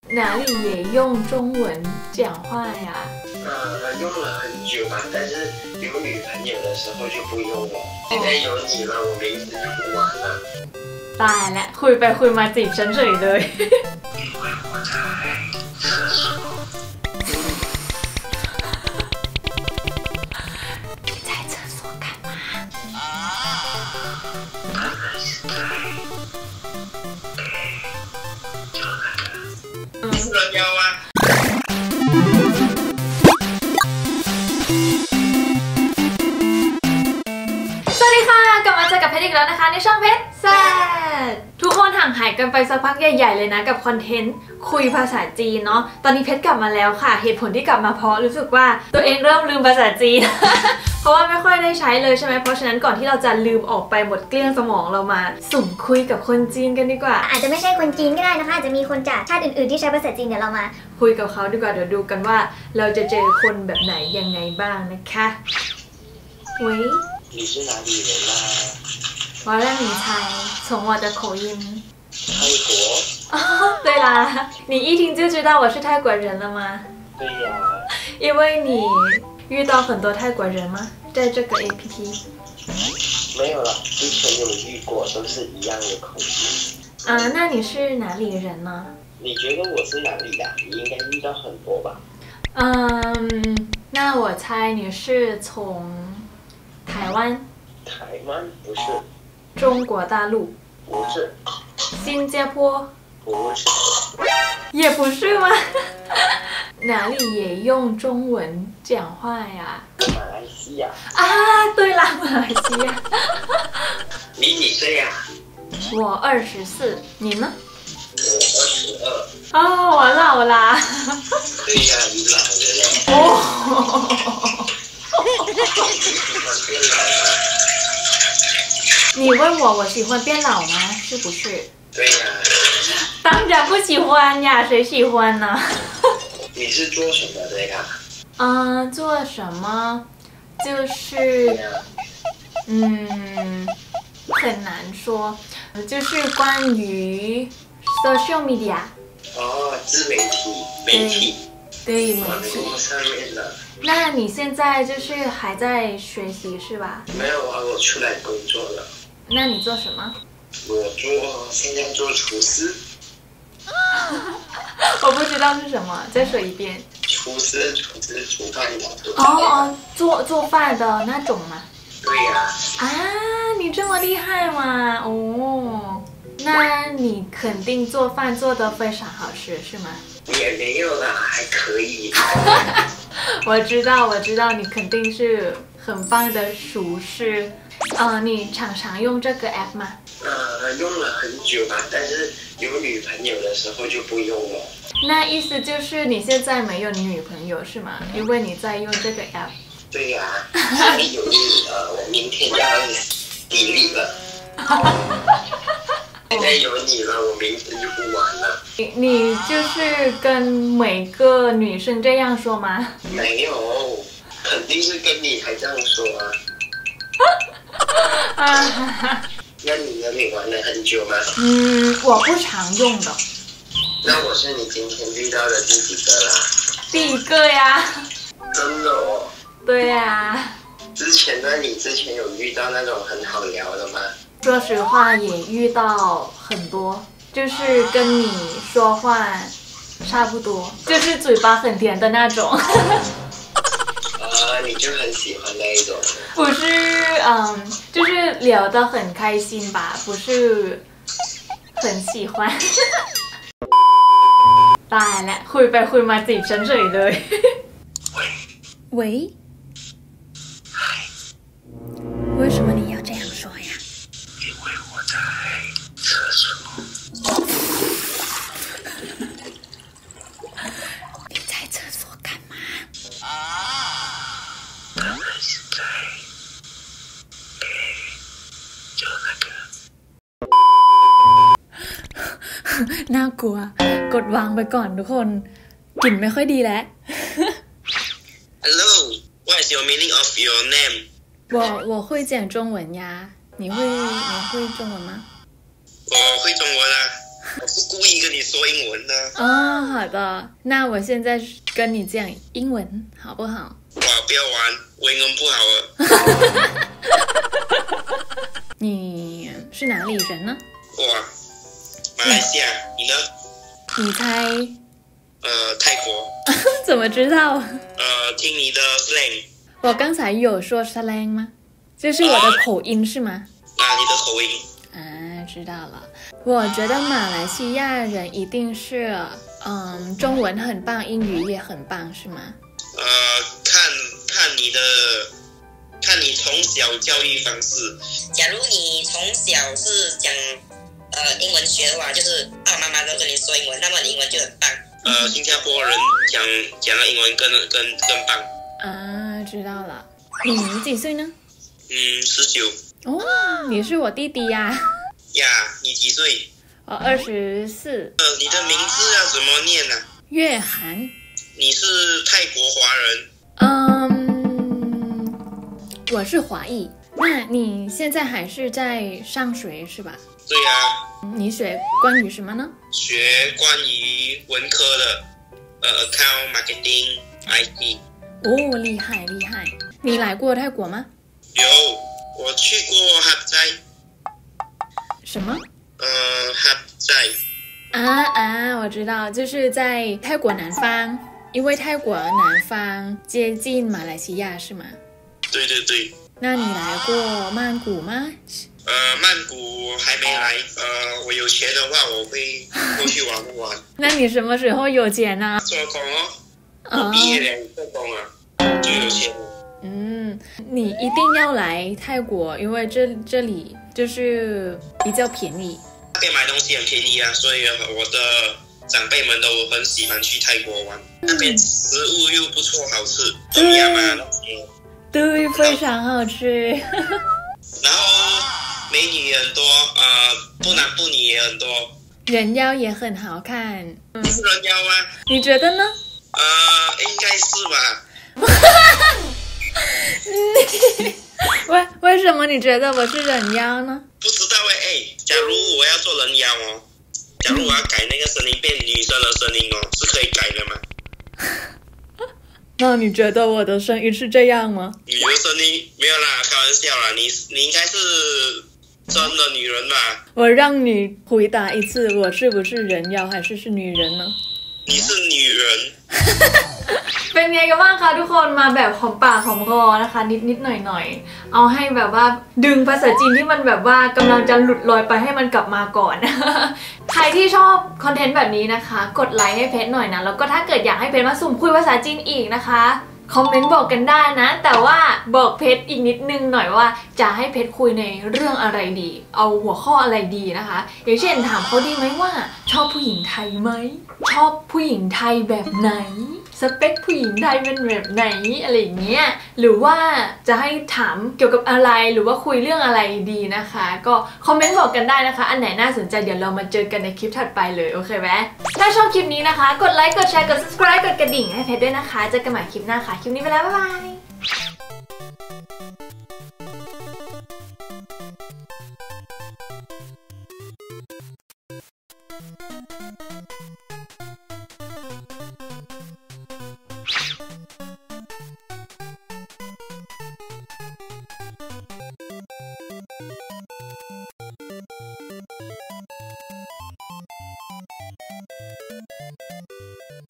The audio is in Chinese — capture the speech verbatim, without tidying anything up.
哪里也用中文讲话呀？ 呃，用了很久吧，但是有女朋友的时候就不用了。现在有你了，我名字就不玩了。 ตายแล้วคุยไปคุยมาจีบฉันเฉยเลย因为我在厕所。 你在厕所干嘛？ 当然是在就那个。嗯，人妖啊。 สวัสดีค่ะกลับมาเจอกับเพชรอีกแล้วนะคะในช่องเพชรแซดทุกคนห่างหายกันไปสักพักใหญ่ๆเลยนะกับคอนเทนต์คุยภาษาจีนเนาะตอนนี้เพชรกลับมาแล้วค่ะเหตุผลที่กลับมาเพราะรู้สึกว่าตัวเองเริ่มลืมภาษาจีน เพราะว่าไม่ค่อยได้ใช้เลยใช่ไหมเพราะฉะนั้นก่อนที่เราจะลืมออกไปหมดเกลี้ยงสมองเรามาสุ่มคุยกับคนจีนกันดีกว่าอาจจะไม่ใช่คนจีนก็ได้นะคะอาจจะมีคนจากชาติอื่นๆที่ใช้ภาษาจีนเดี๋ยวเรามาคุยกับเขาดีกว่าเดี๋ยวดูกันว่าเราจะเจอคนแบบไหนยังไงบ้างนะคะเว้ย你是哪里人啊？ 我要让你猜，从我的口音。 泰国。 哦，对啦，你一听就知道我是泰国人了吗？ 对呀。 因为你遇到很多泰国人吗？在这个 A P P？ 没有了，之前有遇过，都是一样的口音。 啊，那你是哪里人呢？ 你觉得我是哪里的？你应该遇到很多吧？ 嗯，那我猜你是从台湾。 台湾不是。 中国大陆。 不是。 新加坡。 不是。 也不是吗？哪里也用中文讲话呀？ 马来西亚。 啊，对啦，马来西亚。 你几岁呀？ 我二十四，你呢？ 我二十二。 哦，我老啦。 对呀，你老了嘞。 哦。你问我我喜欢变老吗？是不是？ 对呀。 当然不喜欢呀，谁喜欢呢？ 你是做什么的呀？ 嗯，做什么？就是，嗯，很难说，就是关于 social media。 哦，自媒体，媒体。 对，媒体。 上面的。 那你现在就是还在学习是吧？ 没有啊，我出来工作了。 那你做什么？ 我做现在做厨师。 我不知道是什么，再说一遍。 厨师，厨师煮饭的。 哦哦，做做饭的那种吗？ 对呀。 啊，你这么厉害吗？哦，那你肯定做饭做得非常好吃是吗？ 也没有啦，还可以。 我知道，我知道，你肯定是很棒的厨师。呃，你常常用这个 app 吗？ 呃，用了很久吧，但是有女朋友的时候就不用了。 那意思就是你现在没有女朋友是吗？因为你在用这个 app。 对呀、啊，有你呃，我明天就要抵力了。现在有你了，我名字就不玩了。 你你就是跟每个女生这样说吗？ 没有，肯定是跟你才这样说啊。 啊， 那你呢？你玩了很久吗？ 嗯，我不常用的。 那我是你今天遇到的第几个啦？ 第一个呀。 真的哦。 对呀。 之前呢？你之前有遇到那种很好聊的吗？ 说实话，也遇到很多，就是跟你说话差不多，就是嘴巴很甜的那种。 呃，你就很喜欢那一种。 不是，嗯，就是聊得很开心吧，不是很喜欢。ตายแล้วคุยไปคุยมาจีบฉันเฉยเลย喂为什么你要这样说呀？ 因为我在厕所。 你在厕所干嘛？ 当然是在就那个。 น่ากลัวกดวางไปก่อนทุกคนกลิ่นไม่ค่อยดีแล้ว Hello, what is your meaning of your name? 我我会讲中文呀，你会你会中文吗？ 我会中文啊。 我是故意跟你说英文的。 哦，好的，那我现在跟你讲英文好不好？ 哇，不要玩，我英文不好了。 你是哪里人呢？ 哇，马来西亚，你呢？ 你猜？ 呃，泰国。 怎么知道？ 呃，听你的 slang。 我刚才有说 slang 吗？就是我的口音是吗？ 啊，你的口音。 啊，知道了。我觉得马来西亚人一定是，嗯，中文很棒，英语也很棒，是吗？ 呃，看看你的，看你从小教育方式。 假如你从小是讲呃英文学的话，就是爸爸妈妈都跟你说英文，那么你英文就很棒。 呃，新加坡人讲讲的英文更更更棒。 啊，知道了。你几岁呢？ 嗯，十九。 哦，你是我弟弟呀。 呀，你几岁？ 我二十四。 呃，你的名字要怎么念呢、啊？ 月涵。 你是泰国华人？ 嗯，我是华裔。那你现在还是在上学是吧？ 对呀、 啊。你学关于什么呢？ 学关于文科的，呃 ，account marketing I T。 哦，厉害厉害！你来过泰国吗？ 有，我去过哈斋。 什么？ 呃，哈斋。 啊啊，我知道，就是在泰国南方，因为泰国南方接近马来西亚是吗？ 对对对。 那你来过曼谷吗？ 呃，曼谷还没来。呃，我有钱的话，我会过去玩玩。 那你什么时候有钱呢、啊？ 做工哦。我毕业了，做工啊，就有钱了。 嗯，你一定要来泰国，因为这这里就是比较便宜。 那边买东西很便宜啊，所以我的长辈们都很喜欢去泰国玩。嗯、那边食物又不错，好吃，东亚嘛那些。 对，非常好吃。 然后美女也很多，呃，不男不女也很多。 人妖也很好看。 嗯、你是人妖吗？ 你觉得呢？ 呃，应该是吧。 为为什么你觉得我是人妖呢？ 不知道哎哎，假如我要做人妖哦，假如我要改那个声音变女生的声音哦，是可以改的吗？ 那你觉得我的声音是这样吗？ 你的声音没有啦，开玩笑啦，你你应该是真的女人吧？ 我让你回答一次，我是不是人妖还是是女人呢？ 你是女人。 เป็นไงกันบ้างคะทุกคนมาแบบหอมปากหอมคอนะคะนิดนิดหน่อยหน่อยเอาให้แบบว่าดึงภาษาจีนที่มันแบบว่ากำลังจะหลุดลอยไปให้มันกลับมาก่อน ใครที่ชอบคอนเทนต์แบบนี้นะคะกดไลค์ให้เพชรหน่อยนะแล้วก็ถ้าเกิดอยากให้เพชรมาสุ่มคุยภาษาจีนอีกนะคะคอมเมนต์บอกกันได้นะแต่ว่าบอกเพชรอีกนิดนึงหน่อยว่าจะให้เพชรคุยในเรื่องอะไรดีเอาหัวข้ออะไรดีนะคะอย่างเช่นถามเขาดีไหมว่าชอบผู้หญิงไทยไหมชอบผู้หญิงไทยแบบไหนสเปคผู้หญิงไทยเป็นแบบไหนอะไรอย่างเงี้ยหรือว่าจะให้ถามเกี่ยวกับอะไรหรือว่าคุยเรื่องอะไรดีนะคะก็คอมเมนต์บอกกันได้นะคะอันไหนน่าสนใจเดี๋ยวเรามาเจอกันในคลิปถัดไปเลยโอเคไหมถ้าชอบคลิปนี้นะคะกดไลค์กดแชร์กด subscribe กดกระดิ่งให้เพชรด้วยนะคะเจอกันใหม่คลิปหน้าค่ะคลิปนี้ไปแล้วบ๊ายบาย